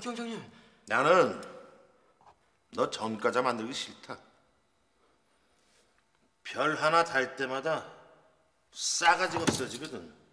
경장님. 나는 너 전과자 만들기 싫다. 별 하나 달 때마다 싸가지가 없어지거든.